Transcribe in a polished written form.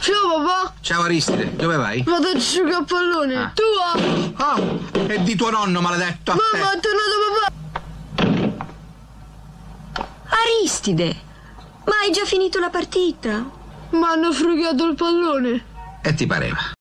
Ciao papà. Ciao Aristide, dove vai? Vado a giocare a pallone. Tu? Oh, è di tuo nonno, maledetto. Mamma, è tornato papà. Aristide, ma hai già finito la partita? Mi hanno frugato il pallone. E ti pareva?